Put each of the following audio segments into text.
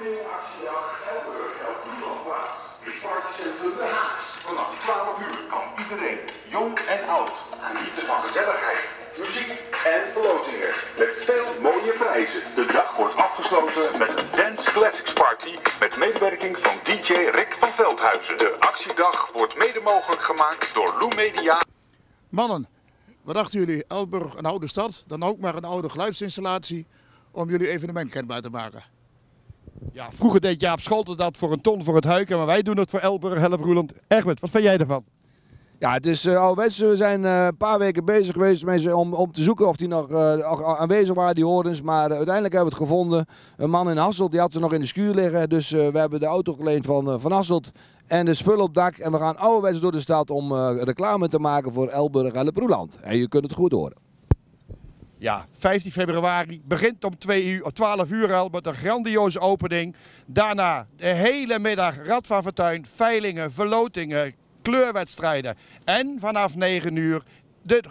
Actiedag Elburg helpt Nederland plaats. Het partycentrum De Haas. Vanaf 12 uur kan iedereen, jong en oud, genieten van gezelligheid, muziek en verlotingen. Met veel mooie prijzen. De dag wordt afgesloten met een Dance Classics Party met medewerking van DJ Rick van Veldhuizen. De actiedag wordt mede mogelijk gemaakt door Lou Media. Mannen, wat dachten jullie? Elburg, een oude stad, dan ook maar een oude geluidsinstallatie om jullie evenement kenbaar te maken. Ja, vroeger deed Jaap Scholten dat voor een ton voor het Huiken, maar wij doen het voor Elburg, Help Roeland. Egbert, wat vind jij ervan? Ja, het is ouderwets. We zijn een paar weken bezig geweest met ze om te zoeken of die nog aanwezig waren, die horens. Maar uiteindelijk hebben we het gevonden. Een man in Hasselt, die had ze nog in de schuur liggen. Dus we hebben de auto geleend van Hasselt en de spullen op dak. En we gaan ouderwets door de stad om reclame te maken voor Elburg, Help Roeland. En je kunt het goed horen. Ja, 15 februari, begint om 12 uur al met een grandioze opening. Daarna de hele middag Rad van Fortuin, veilingen, verlotingen, kleurwedstrijden. En vanaf 9 uur de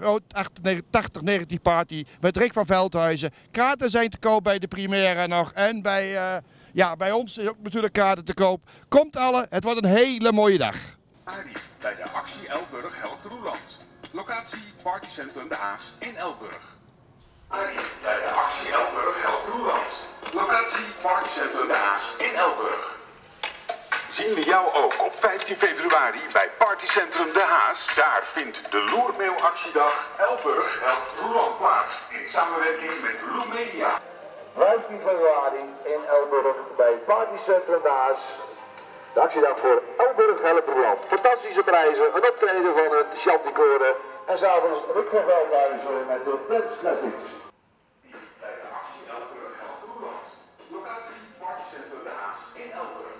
80-90 party met Rick van Veldhuizen. Kaarten zijn te koop bij de Primaire nog en bij ons is ook natuurlijk kaarten te koop. Komt alle, het wordt een hele mooie dag. Arie, bij de actie Elburg helpt Roeland. Locatie Partycentrum De Haas in Elburg. Arie, bij de actie Elburg helpt Roeland. Locatie Partycentrum De Haas in Elburg. Zien we jou ook op 15 februari bij Partycentrum De Haas. Daar vindt de Loermeeuw actiedag Elburg helpt Roeland plaats. In samenwerking met Lou Media. 15 februari in Elburg bij Partycentrum De Haas. De actiedag voor Elburg helpt Roeland. Fantastische prijzen, een optreden van het Chanticoren. En s'avonds Rick van Veldhuizen met de Dance Classics. Bij de actie Elburg helpt Roeland. Locatie Partycentrum De Haas in Elburg.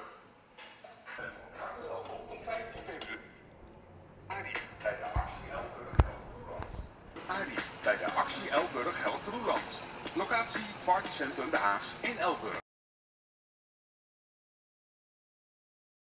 Op 15 februari. Arie, bij de actie Elburg helpt Roeland. Arie, bij de actie Elburg helpt Roeland. Locatie Partycentrum De Haas in Elburg.